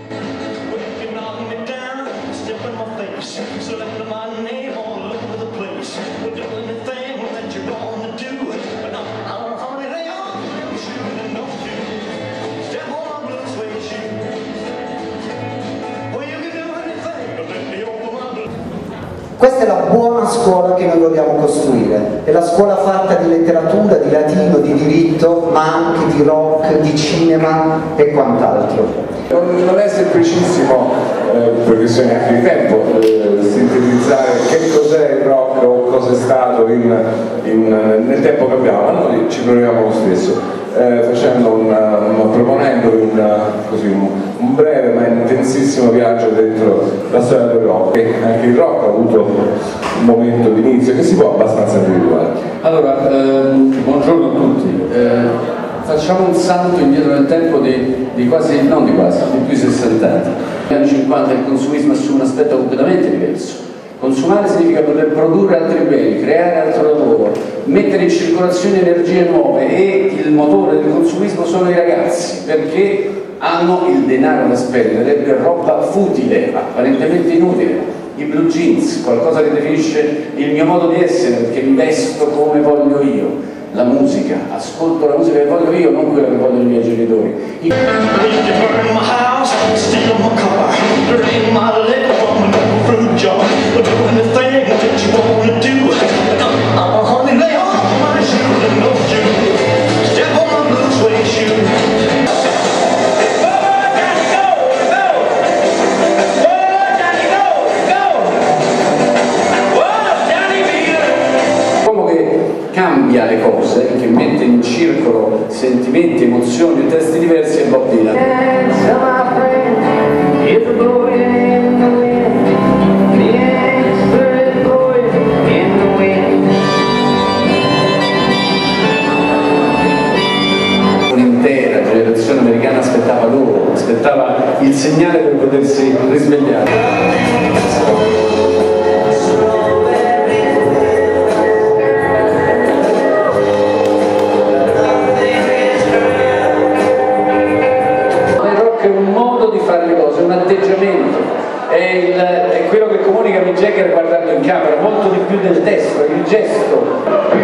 Questa è la buona scuola che noi vogliamo costruire, è la scuola fatta di letteratura, di latino, di diritto, ma anche di rock, di cinema e quant'altro. Non è semplicissimo, per questione anche di tempo, sintetizzare che cos'è il rock o cosa è stato nel tempo che abbiamo, ma noi ci proviamo lo stesso. Proponendovi un breve ma intensissimo viaggio dentro la storia del rock, e anche il rock ha avuto un momento di inizio che si può abbastanza individuare. Allora, buongiorno a tutti. Facciamo un salto indietro nel tempo di più di 60 anni. Negli anni 50 il consumismo assume un aspetto completamente diverso. Consumare significa poter produrre altri beni, creare altro lavoro, mettere in circolazione energie nuove, e il motore del consumismo sono i ragazzi, perché hanno il denaro da spendere per roba futile, apparentemente inutile. I blue jeans, qualcosa che definisce il mio modo di essere, perché mi vesto come voglio io. La musica, ascolto la musica che voglio io, non quella che vogliono i miei genitori. Cambia le cose, che mette in circolo sentimenti, emozioni e testi diversi, e Bob Dylan. Un'intera generazione americana aspettava il segnale per potersi risvegliare. Un atteggiamento, è quello che comunica Mick Jagger guardando in camera, molto di più del testo, il gesto.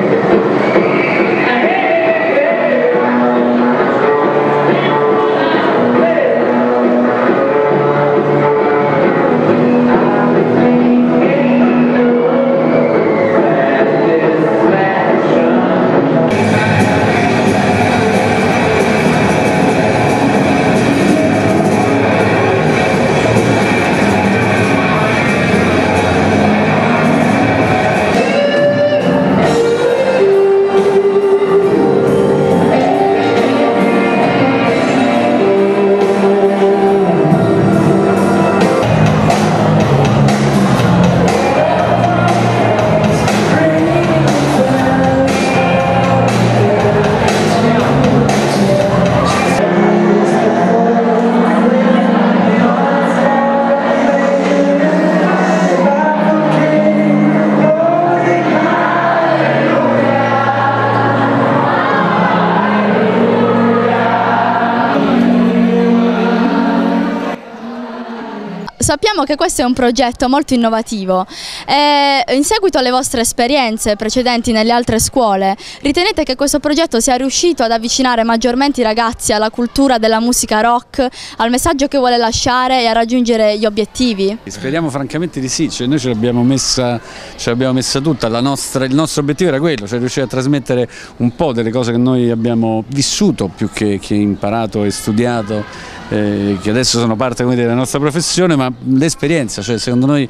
Sappiamo che questo è un progetto molto innovativo e in seguito alle vostre esperienze precedenti nelle altre scuole, ritenete che questo progetto sia riuscito ad avvicinare maggiormente i ragazzi alla cultura della musica rock, al messaggio che vuole lasciare e a raggiungere gli obiettivi? Speriamo francamente di sì, cioè noi ce l'abbiamo messa tutta, il nostro obiettivo era quello, cioè riuscire a trasmettere un po' delle cose che noi abbiamo vissuto più che imparato e studiato, che adesso sono parte della nostra professione, ma l'esperienza, cioè secondo noi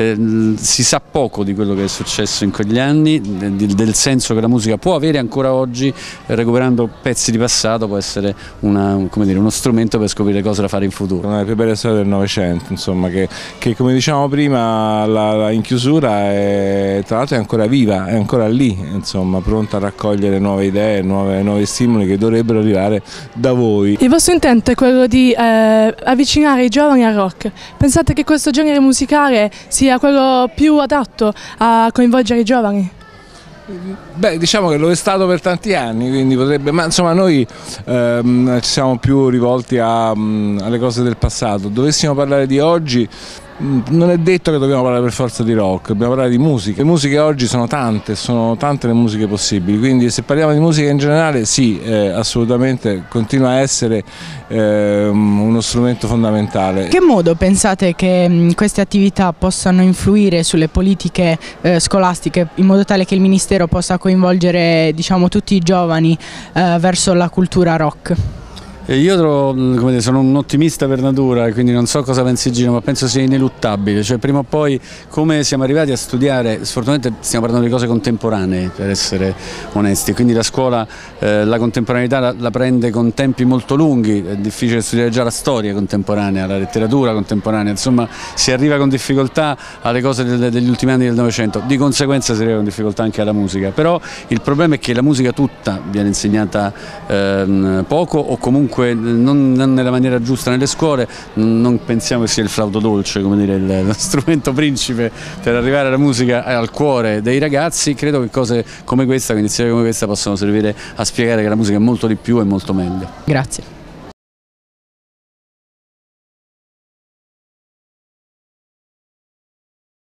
si sa poco di quello che è successo in quegli anni, del senso che la musica può avere ancora oggi, recuperando pezzi di passato può essere uno strumento per scoprire cosa da fare in futuro. Una delle più belle storie del Novecento, insomma, che come diciamo prima in chiusura tra l'altro è ancora viva, è ancora lì, insomma, pronta a raccogliere nuove idee, nuovi stimoli che dovrebbero arrivare da voi. Il vostro intento è quello di avvicinare i giovani al rock. Pensate che questo genere musicale sia quello più adatto a coinvolgere i giovani? Beh, diciamo che lo è stato per tanti anni, quindi potrebbe, ma insomma noi ci siamo più rivolti alle cose del passato. Dovessimo parlare di oggi, non è detto che dobbiamo parlare per forza di rock, dobbiamo parlare di musica. Le musiche oggi sono tante le musiche possibili, quindi se parliamo di musica in generale sì, assolutamente continua a essere uno strumento fondamentale. In che modo pensate che queste attività possano influire sulle politiche scolastiche in modo tale che il Ministero possa coinvolgere, diciamo, tutti i giovani verso la cultura rock? Io come dire, sono un ottimista per natura, quindi non so cosa pensi Gino, ma penso sia ineluttabile, cioè prima o poi, come siamo arrivati a studiare, sfortunatamente stiamo parlando di cose contemporanee, per essere onesti, quindi la scuola la contemporaneità la prende con tempi molto lunghi, è difficile studiare già la storia contemporanea, la letteratura contemporanea, insomma si arriva con difficoltà alle cose degli ultimi anni del Novecento, di conseguenza si arriva con difficoltà anche alla musica, però il problema è che la musica tutta viene insegnata poco o comunque non nella maniera giusta nelle scuole. Non pensiamo che sia il flauto dolce, come dire, lo strumento principe per arrivare alla musica al cuore dei ragazzi. Credo che cose come questa, iniziative come questa, possano servire a spiegare che la musica è molto di più e molto meglio. Grazie.